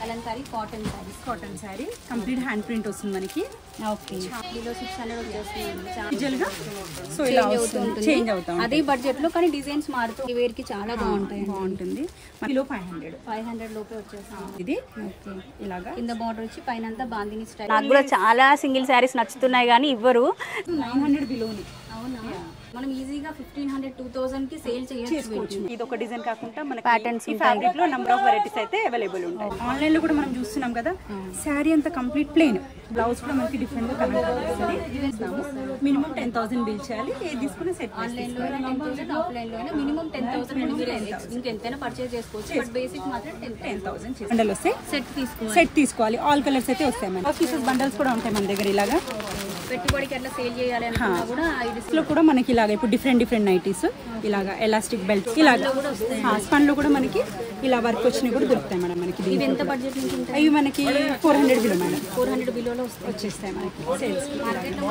Kalamkari cotton saree complete hand print వస్తుంది మనకి. Okay, below 600 వచ్చేస్తుంది. సో ఇలా చేంజ్ అవుతుంది అదే బడ్జెట్ లో, కానీ డిజైన్స్ మారుతూ వేర్ కి చాలా బాగుంటుంది. కిలో 500 లోపే వచ్చేస్తుంది. ఇది ఇలాగా కింద బార్డర్ వచ్చి పైన అంతా బాందిని స్టైల్. నాకు కూడా చాలా సింగిల్ శారీస్ నచ్చుతున్నాయి కానీ ఇవ్వరు. 900 బిలోని. అవునా, మనం ఈజీగా 1500-2000 కి సేల్ చేసుకోవచ్చు. ఇది ఒక డిజైన్ కాకుండా మన ప్యాటర్న్స్ ఫ్యాబ్రిక్ లో నంబర్ ఆఫ్ వెరైటీస్ అయితే అవైలబుల్ ఉంటాయి. ఆన్లైన్ లో కూడా మనం చూస్తున్నాం కదా, శారీ అంతా కంప్లీట్ ప్లెయిన్, బ్లౌజ్ కూడా మనకి డిఫరెంట్ గా కలర్ వస్తుంది. మినిమం 10,000 బిల్ చేయాలి. ఏది తీసుకున్న సెట్. ఆన్లైన్ లో 10,000, ఆఫ్లైన్ లో మినిమం 10,000. ఇంకెంతైనా పర్చేజ్ చేసుకోవచ్చు, బట్ బేసిక్ మాత్రం 10,000. బండల్ వస్తే సెట్ తీసుకోవాలి. ఆల్ కలర్స్ అయితే వస్తాయి. మన పీసెస్ బండల్స్ కూడా ఉంటాయి మన దగ్గర. ఇలాగా పెట్టుబడికి అట్లా సేల్ చేయాలి కూడా లో కూడా మనకి ఇలాగా ఇప్పుడు డిఫరెంట్ నైటీస్, ఇలాగా ఎలాస్టిక్ బెల్ట్, ఇలాగా స్పన్ లో కూడా మనకి ఇలా వర్క్ వచ్చినవి కూడా దొరుకుతాయి మేడం మనకి. ఇవి ఎంత బడ్జెట్ నుంచి ఉంటాయి? అవి మనకి 400 బిలో మేడం. 400 బిలోలో వచ్చేస్తాయి మనకి. సేల్స్ మార్కెట్లో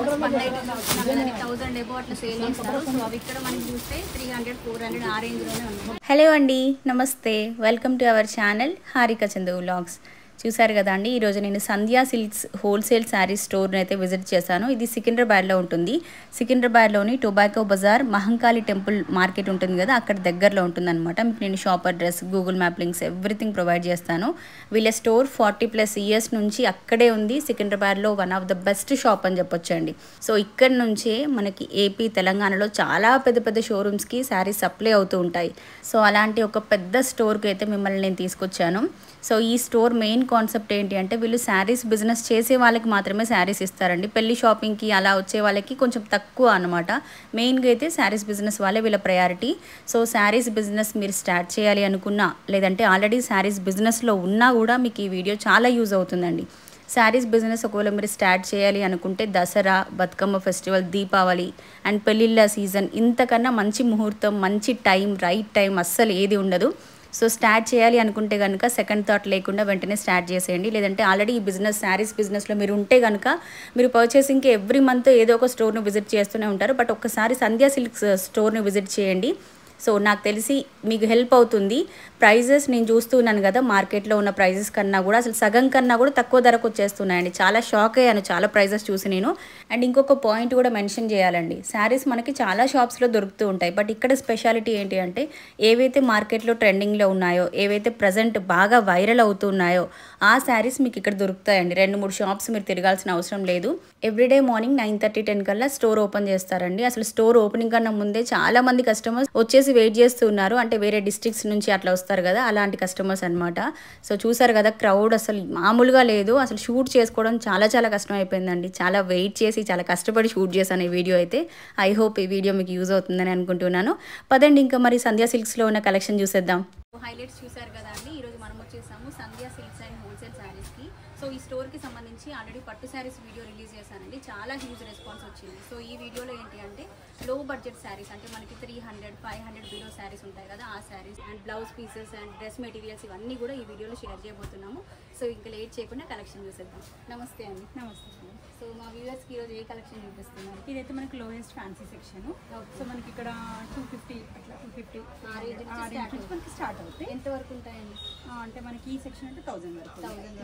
1000 ఎబో అట్లా సేల్ చేస్తారు. సో అవి ఇక్కడ మనకి చూస్తే 300, 400 ఆ రేంజ్ లోనే ఉన్నాయి. హలో అండి, నమస్తే, welcome to our channel Harika Chandu vlogs. చూసారు కదా అండి, ఈరోజు నేను సంధ్యా సిల్క్స్ హోల్సేల్ శారీస్ స్టోర్ని అయితే విజిట్ చేశాను. ఇది సికింద్రాబాద్లో ఉంటుంది. సికింద్రాబాద్లోని Tobacco Bazaar Mahankali temple market ఉంటుంది కదా, అక్కడ దగ్గరలో ఉంటుందన్నమాట. మీకు నేను shop address, Google map links everything provide చేస్తాను. వీళ్ళ స్టోర్ 40+ ఇయర్స్ నుంచి అక్కడే ఉంది. సికింద్రాబాద్లో one of the best shop అని చెప్పొచ్చండి. సో ఇక్కడ నుంచే మనకి ఏపీ, తెలంగాణలో చాలా పెద్ద షోరూమ్స్కి శారీస్ సప్లై అవుతూ ఉంటాయి. సో అలాంటి ఒక పెద్ద స్టోర్కి అయితే మిమ్మల్ని నేను తీసుకొచ్చాను. సో ఈ స్టోర్ మెయిన్ కాన్సెప్ట్ ఏంటి అంటే, వీళ్ళు శారీస్ బిజినెస్ చేసే వాళ్ళకి మాత్రమే శారీస్ ఇస్తారండి. పెళ్లి షాపింగ్కి అలా వచ్చే వాళ్ళకి కొంచెం తక్కువ అనమాట. మెయిన్గా అయితే శారీస్ బిజినెస్ వాళ్ళే వీళ్ళ ప్రయారిటీ. సో శారీస్ బిజినెస్ మీరు స్టార్ట్ చేయాలి అనుకున్నా, లేదంటే ఆల్రెడీ శారీస్ బిజినెస్లో ఉన్నా కూడా మీకు ఈ వీడియో చాలా యూజ్ అవుతుందండి. శారీస్ బిజినెస్ ఒకవేళ మీరు స్టార్ట్ చేయాలి అనుకుంటే దసరా, బతుకమ్మ ఫెస్టివల్, దీపావళి అండ్ పెళ్ళిళ్ళ సీజన్, ఇంతకన్నా మంచి ముహూర్తం, మంచి టైం, రైట్ టైం అస్సలు ఏది ఉండదు. సో స్టార్ట్ చేయాలి అనుకుంటే కనుక సెకండ్ థాట్ లేకుండా వెంటనే స్టార్ట్ చేసేయండి. లేదంటే ఆల్రెడీ ఈ బిజినెస్, శారీస్ బిజినెస్లో మీరు ఉంటే కనుక మీరు పర్చేసింగ్కి ఎవ్రీ మంత్ ఏదో ఒక స్టోర్ని విజిట్ చేస్తూనే ఉంటారు. బట్ ఒక్కసారి సంధ్యా సిల్క్స్ స్టోర్ని విజిట్ చేయండి. సో నాకు తెలిసి మీకు హెల్ప్ అవుతుంది. ప్రైజెస్ నేను చూస్తున్నాను కదా, మార్కెట్లో ఉన్న ప్రైజెస్ కన్నా కూడా అసలు సగం కన్నా కూడా తక్కువ ధరకు వచ్చేస్తున్నాయండి. చాలా షాక్ అయ్యాను చాలా ప్రైజెస్ చూసి నేను. అండ్ ఇంకొక పాయింట్ కూడా మెన్షన్ చేయాలండి, శారీస్ మనకి చాలా షాప్స్లో దొరుకుతూ ఉంటాయి. బట్ ఇక్కడ స్పెషాలిటీ ఏంటి అంటే, ఏవైతే మార్కెట్లో ట్రెండింగ్లో ఉన్నాయో, ఏవైతే ప్రజెంట్ బాగా వైరల్ అవుతున్నాయో ఆ శారీస్ మీకు ఇక్కడ దొరుకుతాయండి. 2-3 షాప్స్ మీరు తిరగాల్సిన అవసరం లేదు. ఎవ్రీడే మార్నింగ్ 9:30-10 కల్లా స్టోర్ ఓపెన్ చేస్తారండి. అసలు స్టోర్ ఓపెనింగ్ కన్నా ముందే చాలా మంది కస్టమర్స్ వచ్చేసి వెయిట్ చేస్తున్నారు. అంటే వేరే డిస్ట్రిక్ట్స్ నుంచి అట్లా వస్తారు కదా, అలాంటి కస్టమర్స్ అనమాట. సో చూసారు కదా, క్రౌడ్ అసలు మామూలుగా లేదు. అసలు షూట్ చేసుకోవడం చాలా కష్టం అయిపోయిందండి. చాలా వెయిట్ చేసి, చాలా కష్టపడి షూట్ చేశాను ఈ వీడియో అయితే. ఐ హోప్ ఈ వీడియో మీకు యూజ్ అవుతుందని అనుకుంటున్నాను. పదండి ఇంకా మరి సంధ్యా సిల్క్స్లో ఉన్న కలెక్షన్ చూసేద్దాం. హైలైట్స్ చూసారు కదా అండి, ఈరోజు మనం వచ్చేసాము సంధ్యా సిల్క్స్ అండ్ హోల్సేల్ శారీస్కి. సో ఈ స్టోర్కి సంబంధించి ఆల్రెడీ పట్టు శారీస్ వీడియో రిలీజ్ చేశానండి. చాలా హ్యూజ్ రెస్పాన్స్ వచ్చింది. సో ఈ వీడియోలో ఏంటి అంటే, లో బడ్జెట్ శారీస్, అంటే మనకి 300, 500 బిలో శారీస్ ఉంటాయి కదా, ఆ sarees and blouse pieces and dress materials ఇవన్నీ కూడా ఈ వీడియోలో షేర్ చేయబోతున్నాము. సో ఇంకా లేట్ చేయకుండా కలెక్షన్ చూసేద్దాం. నమస్తే అండి. నమస్తే. సో మా వ్యూవర్స్కి ఈరోజు ఏ కలెక్షన్ చూపిస్తున్నారు? ఇదైతే మనకి లోయెస్ట్ ఫ్యాన్సీ సెక్షన్. సో మనకి ఇక్కడ 250 అట్లా 250 ఆ రేంజ్ నుంచి మనకి స్టార్ట్ అవుతాయి. ఎంత వరకు ఉంటాయండి? అంటే మనకి ఈ సెక్షన్ అంటే 1000 వరకు.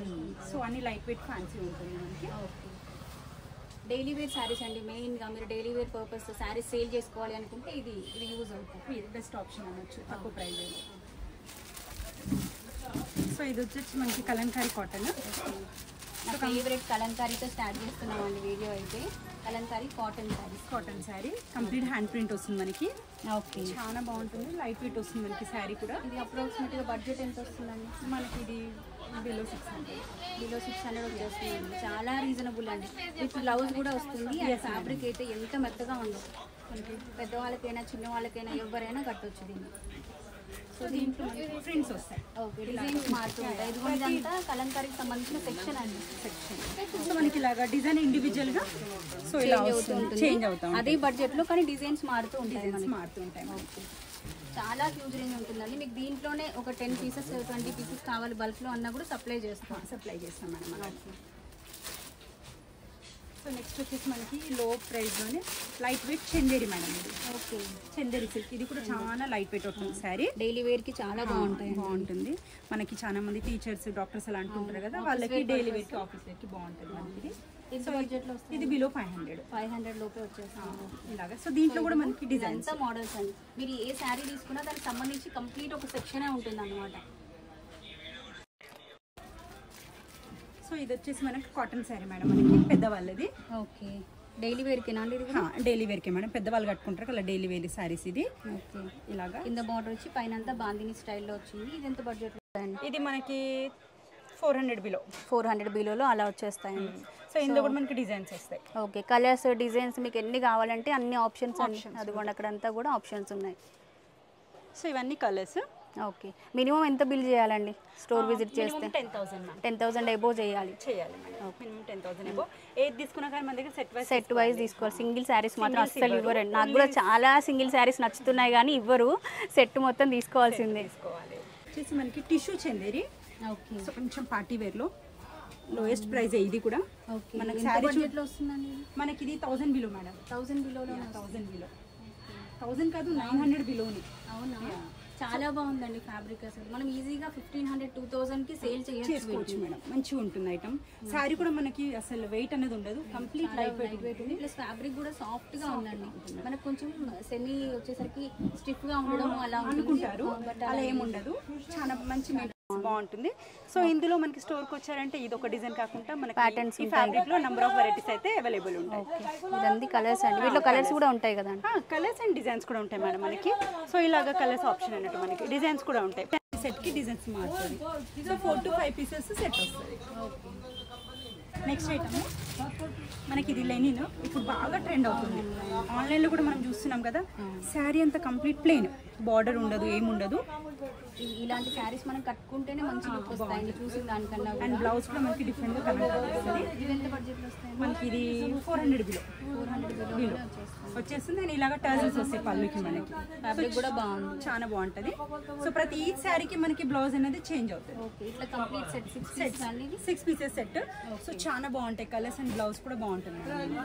సో అన్ని లైట్ వెయిట్ ఫ్యాన్సీ ఉంటుంది మనకి. ఓకే, డైలీ వేర్ శారీస్ అండి. మెయిన్గా మీరు daily wear purpose sarees sale చేసుకోవాలి అనుకుంటే ఇది యూజ్ అవుతుంది. ఇది బెస్ట్ ఆప్షన్ అనొచ్చు, తక్కువ ప్రైస్. సో ఇది వచ్చేసి మనకి కలంకారీ కాటన్. నా ఫేవరెట్ కలంకారీతో స్టార్ట్ చేస్తున్నామండి వీడియో అయితే. Kalamkari cotton saree complete hand print వస్తుంది మనకి. ఓకే, చాలా బాగుంటుంది. లైట్ వెయిట్ వస్తుంది మనకి శారీ కూడా. ఇది అప్రాక్సిమేట్గా బడ్జెట్ ఎంత వస్తుందండి మనకి? ఇది బిలో 600 వచ్చేస్తుంది. చాలా రీజనబుల్ అండి. విత్ బ్లౌజ్ కూడా వస్తుంది. ఫ్యాబ్రిక్ అయితే ఎంత మెత్తగా ఉండదు. పెద్దవాళ్ళకైనా చిన్న వాళ్ళకైనా ఎవరైనా కట్టొచ్చు దీన్ని. సో దీంట్లో ప్రింట్స్ వస్తాయి. ఓకే, డిజైన్స్ మారుతుంటాయి. ఇదంతా కలంకారీకి సంబంధించిన సెక్షన్ అండి. సో మనకి ఇలాగా డిజైన్ ఇండివిజువల్ గా సో ఇలా చేంజ్ అవుతాం. అదే బడ్జెట్ లో, కానీ డిజైన్స్ మారుతూ ఉంటాయి. ఓకే, చాలా హ్యూజ్ రేంజ్ ఉంటుందండి. మీకు దీంట్లోనే ఒక 10 పీసెస్ 20 పీసెస్ కావాలి బల్క్ లో అన్నా కూడా సప్లై చేస్తాం మేడం. సో నెక్స్ట్ వచ్చేసి మనకి లో ప్రైస్లోనే లైట్ వెయిట్ చందేరి మేడం ఇది. ఓకే, చందేరి సిల్క్ ఇది కూడా చాలా లైట్ వెయిట్ ఉంటుంది శారీ. డైలీ వేర్కి చాలా బాగుంటుంది. మనకి చాలా మంది టీచర్స్ డాక్టర్స్ అలా అంటుంటారు కదా, వాళ్ళకి డైలీ వేర్కి ఆఫీస్ వేర్కి బాగుంటుంది మనకి. సో బడ్జెట్లో వస్తుంది, ఇది బిలో 500 లోపే వచ్చేస్తాను ఇలాగా. సో దీంట్లో కూడా మనకి డిజైన్స్ అంతా మోడల్స్ అండి. మీరు ఏ శారీ తీసుకున్నా దానికి సంబంధించి కంప్లీట్ ఒక సెక్షనే ఉంటుంది అన్నమాట. సో ఇది వచ్చేసి మనకి కాటన్ శారీ మేడం, మనకి పెద్దవాళ్ళది. ఓకే, డైలీ వేర్కేనా అండి ఇది? డైలీ వేర్కే మేడం, పెద్దవాళ్ళు కట్టుకుంటారు అలా డైలీ వేర్ శారీస్ ఇది. ఓకే, ఇలాగా కింద బార్డర్ వచ్చి పైన అంతా బాందిని స్టైల్లో వచ్చింది. ఇది ఎంత బడ్జెట్లో వస్తాయండి? ఇది మనకి 400 బిలో. 400 బిలోలో అలా వచ్చేస్తాయండి. సో ఇందులో కూడా మనకి డిజైన్స్ వస్తాయి. ఓకే, కలర్స్ డిజైన్స్ మీకు ఎన్ని కావాలంటే అన్ని ఆప్షన్స్ అదిగోండి, అక్కడంతా కూడా ఆప్షన్స్ ఉన్నాయి. సో ఇవన్నీ కలర్స్. ఓకే, మినిమం ఎంత బిల్ చేయాలండి స్టోర్ విజిట్ చేస్తే? 10,000 ఎబో చేయాలి మినిమం 10,000 ఎబో. ఏది తీసుకున్నా కానీ మన దగ్గర సెట్ వైజ్ తీసుకోవాలి. సింగిల్ శారీస్ మాత్రం అస్సలు ఇవ్వరండి. నాకు కూడా చాలా సింగిల్ శారీస్ నచ్చుతున్నాయి కానీ ఇవ్వరు, సెట్ మొత్తం తీసుకోవాల్సిందే. వచ్చేసి మనకి టిష్యూ చందేరి. ఓకే, సో కొంచెం పార్టీ వేర్లో లోయెస్ట్ ప్రైస్ ఇది కూడా. ఓకే, మనకి ఎంత బడ్జెట్లో వస్తుందండి? మనకి ఇది 1000 బిలో మేడం. 1000 బిలోలో? 1000 బిలో, 1000 కాదు 900 బిలోని. అవునా, చాలా బాగుందండి ఫ్యాబ్రిక్. అసలు మనం ఈజీగా 1500 2000కి సేల్ చేసుకోవచ్చు మేడం. మంచిగా ఉంటుంది ఐటమ్. శారీ కూడా మనకి అసలు వెయిట్ అనేది ఉండదు, కంప్లీట్ లైట్ వెయిట్ ఉంది. ప్లస్ ఫ్యాబ్రిక్ కూడా సాఫ్ట్ గా ఉందండి. మనకు కొంచెం సెమీ వచ్చేసరికి స్టిఫ్ గా ఉండడం అలా అనుకుంటారు, అలా ఏముండదు. చాలా మంచి బాగుంటుంది. సో ఇందులో మనకి స్టోర్కి వచ్చారంటే ఇది ఒక డిజైన్ కాకుండా మనకి ప్యాటర్న్స్ ఈ ఫ్యాబ్రిక్ లో నెంబర్ ఆఫ్ వెరైటీస్ అయితే అవైలబుల్ ఉంటాయి. ఇదంతా కలర్స్ అండి, వీటిలో కలర్స్ కూడా ఉంటాయి కదా? కలర్స్ అండ్ డిజైన్స్ కూడా ఉంటాయి మేడం మనకి. సో ఇలాగా కలర్స్ ఆప్షన్ అన్నట్టు మనకి డిజైన్స్ కూడా ఉంటాయి. సెట్ కి డిజైన్స్ మారుతుంది. సో 4 to 5 పీసెస్ సెట్ వస్తుంది. నెక్స్ట్ ఐటమ్ మనకి ఇది లెనిన్, ఇప్పుడు బాగా ట్రెండ్ అవుతుంది. ఆన్లైన్లో కూడా మనం చూస్తున్నాం కదా, శారీ అంతా కంప్లీట్ ప్లెయిన్, బార్డర్ ఉండదు, ఏముండదు. ఇలాంటి శారీస్ మనం కట్టుకుంటేనే మంచి లుక్ వస్తాయి చూసిన దానికన్నా. అండ్ బ్లౌజ్ కూడా మనకి డిఫరెంట్గా కలర్ వస్తుంది. ఇది ఎంత బడ్జెట్లో వస్తాయి మనకి? ఇది 400 బిలో వచ్చేస్తుంది. అండ్ ఇలాగా టర్జల్స్ వస్తాయి పళ్ళుకి మనకి. ఫ్యాబ్రిక్ కూడా బాగుంది, చాలా బాగుంటుంది. సో ప్రతి ఈ శారీకి మనకి బ్లౌజ్ అనేది చేంజ్ అవుతుంది. ఓకే, ఇట్లా complete set 6 pieces set. So చాలా బాగుంటాయి కలర్స్ అండ్ బ్లౌజ్ కూడా బాగుంటుంది.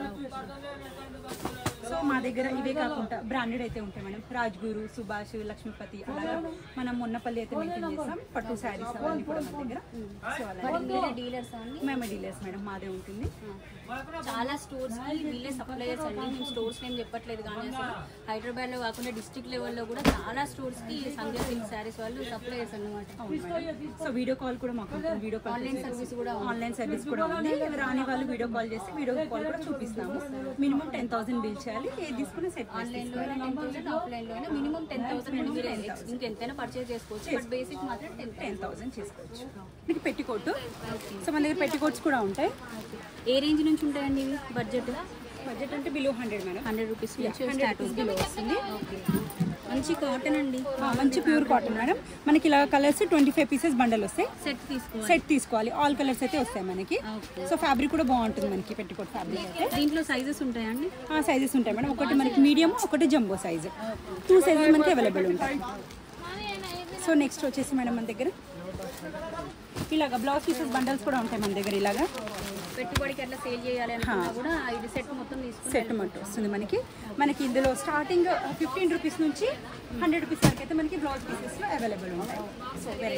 సో మా దగ్గర ఇవే కాకుండా బ్రాండెడ్ అయితే ఉంటాయి మేడం. రాజ్గురు, సుభాష్, లక్ష్మీపతి, అలాగా మనం మొన్నపల్లి అయితే మెయింటైన్ చేస్తాం. పట్టు శారీస్ అవన్నీ కూడా మన దగ్గర. సో అలా డీలర్స్ అండి? మేము డీలర్స్ మేడం, మాదే ఉంటుంది. చాలా స్టోర్స్ కి వీళ్ళే సప్లయర్స్ అండి. మేము స్టోర్స్ నేమ్ చెప్పట్లేదు కానీ అసలు హైదరాబాద్ లో కాకుండా డిస్ట్రిక్ట్ లెవెల్లో కూడా చాలా స్టోర్స్ కి సంధ్య సిల్క్ శారీస్ వాళ్ళు సప్లయర్స్ అన్నమాట. సో వీడియో కాల్ కూడా మాకు వీడియో కాల్ ఆన్లైన్ సర్వీస్ కూడా ఉంది. రాని వాళ్ళు వీడియో కాల్ చేసి వీడియో కాల్ కూడా చూపిస్తాము. మినిమం 10,000 బిల్ చేయాలి. ఏది తీసుకున్న సెట్ ఆన్లైన్ లో 10,000, ఆఫ్లైన్ లో మినిమం 10,000. ఇంకెంతైనా పర్చేజ్ చేసుకోవచ్చు, బట్ బేసిక్ మాత్రం 10,000 చేసుకోవచ్చు. మీకు పెట్టికోట్, సో మన దగ్గర పెట్టికోట్స్ కూడా ఉంటాయి. ఏ రేంజ్ నుంచి ఉంటాయండి ఇవి? బడ్జెట్ అంటే బిలో 100 మేడం. 100 రూపీస్ బిలో వస్తుంది. ఓకే, మంచి కాటన్ అండి, మంచి ప్యూర్ కాటన్ మేడం. మనకి ఇలా కలర్స్ 25 పీసెస్ బండల్ వస్తాయి. సెట్ తీసుకోవాలి. ఆల్ కలర్స్ అయితే వస్తాయి మనకి. సో ఫ్యాబ్రిక్ కూడా బాగుంటుంది మనకి పెట్టికోట్ ఫ్యాబ్రిక్ అయితే. దీంట్లో సైజెస్ ఉంటాయండి? సైజెస్ ఉంటాయి మేడం. ఒకటి మనకి మీడియం, ఒకటి జంబో సైజ్, 2 సైజెస్ మనకి అవైలబుల్ ఉంటాయి. సో నెక్స్ట్ వచ్చేసి మేడం మన దగ్గర ఇలాగా బ్లౌజ్ పీసెస్ బండల్స్ కూడా ఉంటాయి మన దగ్గర. ఇలాగా పెట్టుబడికి ఎట్లా సేల్ చేయాలి అనుకున్నా కూడా ఇది సెట్ మొత్తం తీసుకుని సెట్ మొత్తం వస్తుంది మనకి ఇందులో స్టార్టింగ్ 15 రూపీస్ నుంచి 100 రూపీస్ వరకు అయితే మనకి బ్లౌజ్ పీసెస్ అవైలబుల్ ఉంటాయి.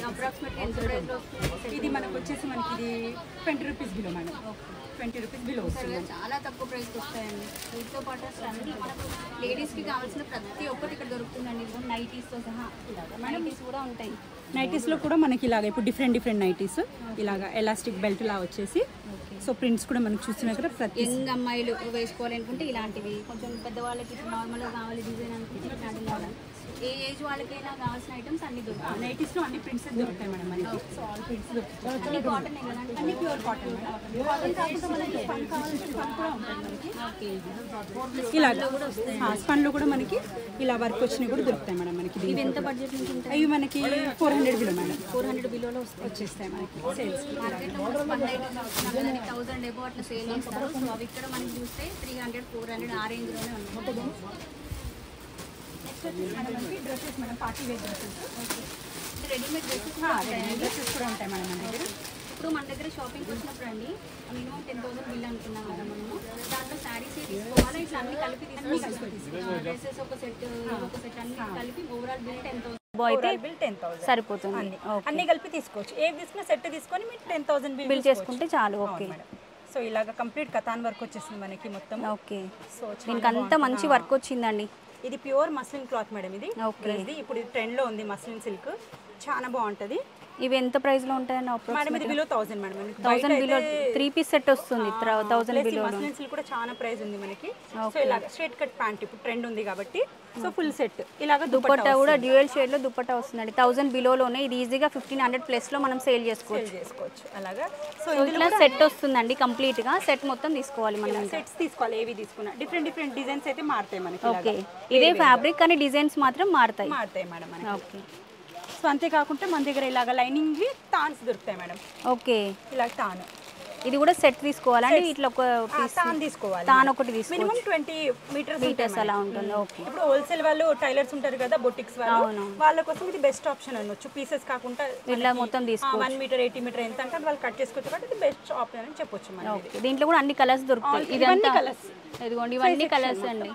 ఇది మనకు వచ్చేసి మనకి ఇది 20 rupees below madam. 20 rupees below వస్తుంది. చాలా తక్కువ ప్రైస్కి వస్తాయండి. వీటితో పాటు అన్ని మనకు లేడీస్కి కావాల్సిన ప్రతి ఒక్కటి ఇక్కడ దొరుకుతుందండి. నైటీస్తో సహా నైటీస్ కూడా ఉంటాయి. నైటీస్లో కూడా మనకి ఇలాగ ఇప్పుడు డిఫరెంట్ నైటీస్ ఇలాగా ఎలాస్టిక్ బెల్ట్ లా వచ్చేసి. సో ప్రింట్స్ కూడా మనకు చూస్తున్నారు కదా. ప్రతి యంగ్ అమ్మాయిలు వేసుకోవాలనుకుంటే ఇలాంటివి, కొంచెం పెద్దవాళ్ళకి నార్మల్గా కావాలి డిజైన్ అనుకుంటే ఇట్లాంటి మోడల్. ఏ ఏజ్ వాళ్ళకైనా కావాల్సిన ఐటమ్స్ అన్ని దొరుకుతాయి. నైటీస్లో అన్ని ప్రింట్స్ దొరుకుతాయి మేడం మనకి. సో ఆల్ ప్రింట్స్ దొరుకుతాయి. అన్ని కాటన్, అన్ని ప్యూర్ కాటన్ మేడం. కాటన్ కాకుండా మనకి స్పన్ కావాల్సిన స్పన్ కూడా ఉంటుంది మనకి. ఇలా స్పన్లో కూడా మనకి ఇలా వర్క్ వచ్చినవి కూడా దొరుకుతాయి మేడం మనకి. ఇవి ఎంత బడ్జెట్ నుంచి ఉంటాయి? అవి మనకి 400 బిలో మేడం. 400 బిలోలో వచ్చేస్తాయి మనకి సేల్స్. మార్కెట్లో 1000 ఎబో అట్లా సేల్ చేస్తారు. సో అవి ఇక్కడ మనకి చూస్తే 300, 400 ఆ రేంజ్లోనే ఉన్నాయి. నెక్స్ట్ వచ్చేసి మనకి dresses madam, party wear dresses. Readymade dresses dresses కూడా ఉంటాయి మేడం మన దగ్గర. ఇప్పుడు మన దగ్గర షాపింగ్కి వచ్చినప్పుడు అండి మినిమం 10,000 బిల్ అనుకున్నాం కదా మనము. దాంట్లో శారీస్ తీసుకోవాలి, ఇట్లా అన్ని కలిపి తీసుకోవాలి. డ్రెస్సెస్ ఒక సెట్, ఒక సెట్ అన్ని కలిపి ఓవరాల్ బిల్ 10,000 అయితే బిల్ 10,000 సరిపోతుంది. అన్ని కలిపి తీసుకోవచ్చు. ఏ తీసుకున్న సెట్ తీసుకొని మీరు 10,000 బిల్ చేసుకుంటే చాలు. ఓకే. సో ఇలాగ కంప్లీట్ కథాన్ వర్క్ వచ్చేసింది మనకి మొత్తం. ఓకే. సో దీనికి అంతా మంచి వర్క్ వచ్చిందండి. ఇది ప్యూర్ మస్లిన్ క్లాత్ మేడం. ఇది ఇప్పుడు ట్రెండ్ లో ఉంది మస్లిన్ సిల్క్, చాలా బాగుంటుంది. ఇవి ఎంత ప్రైస్ లో ఉంటాయండి? మేడం ఇది below 1000 madam. 1000 below 3 piece set వస్తుంది. 1000 బిలో మస్లిన్ సిల్క్ కూడా చాలా ప్రైస్ ఉంది మనకి. సో ఇలాగ స్ట్రైట్ కట్ ప్యాంట్ ఇప్పుడు ట్రెండ్ ఉంది కాబట్టి సో ఫుల్ సెట్ ఇలాగ దుపట్టా కూడా డ్యూయల్ షేడ్ లో దుపట్టా వస్తుందండి. 1000 బిలోలోనే ఇది ఈజీగా 1500 ప్లస్ లో మనం సేల్ చేసుకోవచ్చు. అలాగా సో ఇట్లా సెట్ వస్తుందండి. కంప్లీట్ గా సెట్ మొత్తం తీసుకోవాలి మనం. సెట్స్ తీసుకోవాలి. ఏవి తీసుకున్నా డిఫరెంట్ డిజైన్స్ అయితే మారుతాయి మనకి. ఓకే. ఇదే ఫ్యాబ్రిక్ కానీ డిజైన్స్ మాత్రం మారుతాయి మేడం. ఓకే. సో అంతేకాకుండా మన దగ్గర ఇలాగ లైనింగ్ తాన్స్ దొరుకుతాయి మేడం. ఓకే. ఇలా తాను ఇది కూడా సెట్ తీసుకోవాలండి. ఇట్లా ఒక తాన్ తీసుకోవాలి. తాన్ ఒకటి తీసుకోవాలి. మినిమం 20 మీటర్స్ అలా ఉంటుంది. ఓకే. ఇప్పుడు హోల్సేల్ వాళ్ళు టైలర్స్ ఉంటారు కదా, బొటిక్స్ వాళ్ళు, వాళ్ళ కోసం ఇది బెస్ట్ ఆప్షన్ అనొచ్చు. పీసెస్ కాకుండా ఇట్లా మొత్తం తీసుకోవచ్చు. 1 మీటర్ 80 మీటర్ ఎంత అంటే వాళ్ళు కట్ చేసుకోవచ్చు కాబట్టి ఇది బెస్ట్ ఆప్షన్ అని చెప్పొచ్చు మనం. ఓకే. దీంట్లో కూడా అన్ని కలర్స్ దొరుకుతాయి. ఇవన్నీ కలర్స్, ఇదిగోండి ఇవన్నీ కలర్స్ అండి.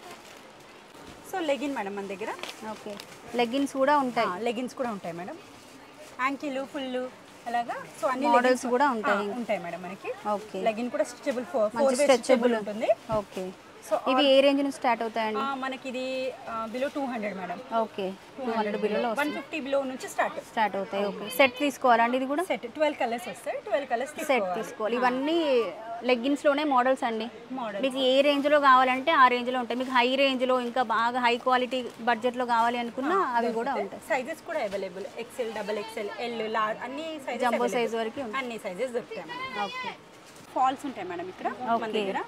సో లెగిన్ మేడం మన దగ్గర. ఓకే. లెగిన్స్ కూడా ఉంటాయి. లెగిన్స్ కూడా ఉంటాయి మేడం. యాంకిల్ ఫుల్ అలాగా. సో అన్ని మోడల్స్ కూడా ఉంటాయి మేడం మనకి. ఓకే. లెగిన్ కూడా స్ట్రెచబుల్ 4 వే స్ట్రెచబుల్ ఉంటుంది. ఓకే. సో ఇవి ఏ రేంజ్ నుంచి స్టార్ట్ అవుతాయండి? మనకి ఇది బిలో 200 మేడం. ఓకే. 200 బిలో 150 బిలో నుంచి స్టార్ట్ అవుతాయి. ఓకే. సెట్ తీసుకోవాలండి. ఇది కూడా సెట్ 12 కలర్స్ వస్తాయి. 12 కలర్స్ సెట్ తీసుకోవాలి. ఇవన్నీ లెగ్గిన్స్ లోనే మోడల్స్ అండి. మీకు ఏ రేంజ్ లో కావాలంటే ఆ రేంజ్ లో ఉంటాయి. మీకు హై రేంజ్ లో ఇంకా బాగా హై క్వాలిటీ బడ్జెట్ లో కావాలి అనుకున్నా అవి కూడా ఉంటాయి. సైజెస్ కూడా available, XL, XXL, L, large అన్ని సైజెస్, జంబో సైజ్ వరకు అన్ని సైజెస్ దొరుకుతాయి. ఓకే. ఫాల్స్ ఉంటాయి మేడం ఇక్కడ మన దగ్గర.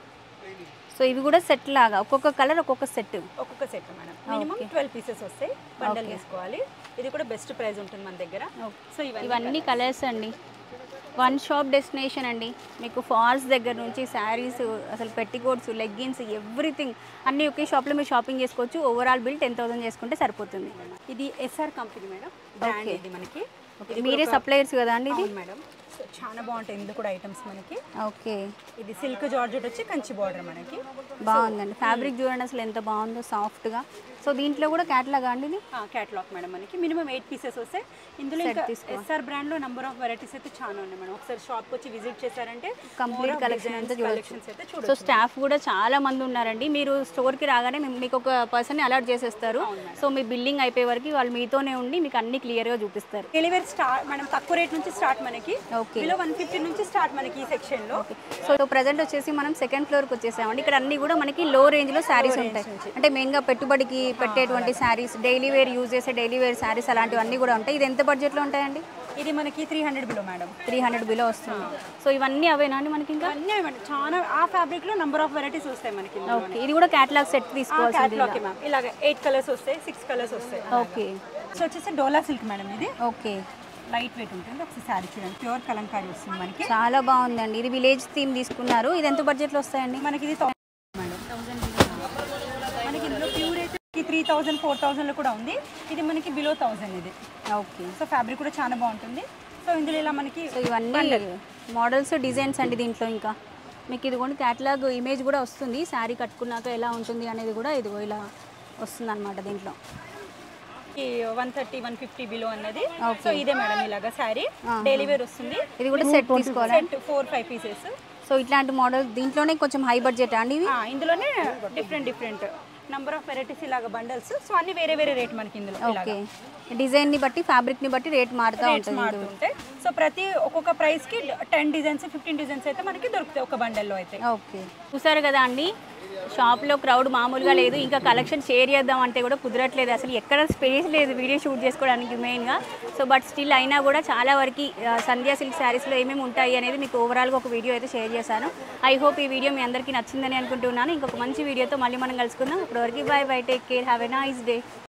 సో ఇవి కూడా సెట్ లాగా ఒక్కొక్క కలర్ ఒక్కొక్క సెట్ మేడం. మినిమం 12 పీసెస్ వస్తాయి. బండల్ తీసుకోవాలి. ఇది కూడా బెస్ట్ ప్రైస్ ఉంటుంది మన దగ్గర. సో ఇవన్నీ కలర్స్ అండి. వన్ షాప్ డెస్టినేషన్ అండి. మీకు ఫాల్స్ దగ్గర నుంచి శారీస్, అసలు పెట్టికోట్స్, లెగ్గిన్స్, ఎవ్రీథింగ్ అన్నీ ఒకే షాప్లో మీరు షాపింగ్ చేసుకోవచ్చు. ఓవరాల్ బిల్ 10,000 చేసుకుంటే సరిపోతుంది. ఇది SR కంపెనీ మేడం. బ్రాండ్ ఇది మనకి. మీరే సప్లయర్స్ కదా అండి ఇది? మేడం. చాలా బాగుంటాయి ఇందులో కూడా ఐటమ్స్ మనకి. ఓకే. ఇది సిల్క్ జార్జెట్ వచ్చి కంచి బార్డర్ మనకి. బాగుందండి. ఫ్యాబ్రిక్ చూడండి అసలు ఎంత బాగుందో, సాఫ్ట్గా. సో దీంట్లో కూడా క్యాటలాగ్ అండి ఇది? క్యాటలాగ్ మేడం మనకి. మినిమం 8 పీసెస్ వస్తాయి. ఇందులో SR బ్రాండ్ లో నెంబర్ ఆఫ్ వెరైటీస్ అయితే చాలా ఉన్నాయి మేడం. ఒకసారి షాప్ వచ్చి విజిట్ చేశారంటే కంప్లీట్ కలెక్షన్ అంతా చూడొచ్చు. సో స్టాఫ్ కూడా చాలా మంది ఉన్నారండి. మీరు స్టోర్కి రాగానే మీకు ఒక పర్సన్ అలర్ట్ చేసేస్తారు. సో మీ బిల్లింగ్ అయిపోయే వరకు వాళ్ళు మీతోనే ఉండి మీకు అన్ని క్లియర్గా చూపిస్తారు. డెలివరీ స్టార్ట్ మనం తక్కువ రేట్ నుంచి స్టార్ట్ మనకి. ఓకే. 150 నుంచి స్టార్ట్ మనకి ఈ సెక్షన్ లో. సో ప్రజెంట్ వచ్చేసి మనం సెకండ్ ఫ్లోర్కి వచ్చేసామండి. ఇక్కడ అన్ని కూడా మనకి లో రేంజ్ లో శారీస్ ఉంటాయి. అంటే మెయిన్గా పెట్టుబడికి పెట్టేటువంటి శారీస్, డైలీ వేర్ యూజ్ చేసే డైలీ వేర్ శారీస్ అలాంటివన్నీ కూడా ఉంటాయి. ఇది ఎంత బడ్జెట్లో ఉంటాయండి? ఇది మనకి 300 బిలో మేడం. 300 బిలో వస్తుంది. సో ఇవన్నీ అవేనా అండి మనకి? ఇంకా అన్నీ చాలా ఆ ఫ్యాబ్రిక్ లో నెంబర్ ఆఫ్ వెరైటీస్ వస్తాయి మనకి. ఓకే. ఇది కూడా క్యాటలాగ్ సెట్ తీసుకోవాల్సింది. Okay ma'am. ఇలాగ 8 కలర్స్ వస్తాయి, 6 కలర్స్ వస్తాయి. ఓకే. సో వచ్చేసి డోలా సిల్క్ మేడం ఇది. ఓకే. లైట్ వెయిట్ ఉంటుంది. ఒకసారి శారీ చూడండి, ప్యూర్ కలంకారీ వస్తుంది మనకి. చాలా బాగుందండి. ఇది విలేజ్ థీమ్ తీసుకున్నారు. ఇది ఎంత బడ్జెట్లో వస్తాయండి మనకి? ఇది 1000 మేడం. మనకి ఇందులో ప్యూర్ అయితే 3000, 4000 కూడా ఉంది. ఇది మనకి బిలో 1000 ఇది. ఓకే. సో ఫ్యాబ్రిక్ కూడా చాలా బాగుంటుంది. సో ఇందులో ఇలా మనకి ఇవన్నీ మోడల్స్, డిజైన్స్ అండి. దీంట్లో ఇంకా మీకు ఇదిగోండి క్యాటలాగ్ ఇమేజ్ కూడా వస్తుంది. శారీ కట్టుకున్నాక ఎలా ఉంటుంది అనేది కూడా ఇదిగో ఇలా వస్తుంది అనమాట. దీంట్లో 130, 150 బిలో అన్నది. సో ఇదే మేడం ఇలాగా శారీ డైలీ వేర్ వస్తుంది. ఇది కూడా సెట్ తీసుకోవాలి. Set 4-5 pieces. సో ఇట్లాంటి మోడల్ దీంట్లోనే కొంచెం హై బడ్జెట్ అండి ఇవి? ఇందులోనే డిఫరెంట్ నంబర్ ఆఫ్ వెరైటీస్ ఇలాగా బండల్స్. సో అన్ని వేరే రేట్ మనకి ఇందులో. ఓకే. డిజైన్ ని బట్టి, ఫ్యాబ్రిక్ ని బట్టి రేట్ మారుతూ ఉంటుంది. సో ప్రతి ఒక్కొక్క ప్రైస్ కి 10 డిజైన్స్, 15 డిజైన్స్ అయితే మనకి దొరుకుతాయి ఒక బండల్లో అయితే. ఓకే. చూసారు కదా అండి, షాప్లో క్రౌడ్ మామూలుగా లేదు. ఇంకా కలెక్షన్ షేర్ చేద్దాం అంటే కూడా కుదరట్లేదు. అసలు ఎక్కడ స్పేస్ లేదు వీడియో షూట్ చేసుకోవడానికి మెయిన్గా. సో బట్ స్టిల్ అయినా కూడా చాలా వరకు సంధ్యా సిల్క్ శారీస్లో ఏమేమి ఉంటాయి అనేది మీకు ఓవరాల్గా ఒక వీడియో అయితే షేర్ చేశాను. ఐ హోప్ ఈ వీడియో మీ అందరికీ నచ్చిందని అనుకుంటున్నాను. ఇంకొక మంచి వీడియోతో మళ్ళీ మనం కలుసుకుందాం. అప్పటివరకు bye bye, take care, have a nice day.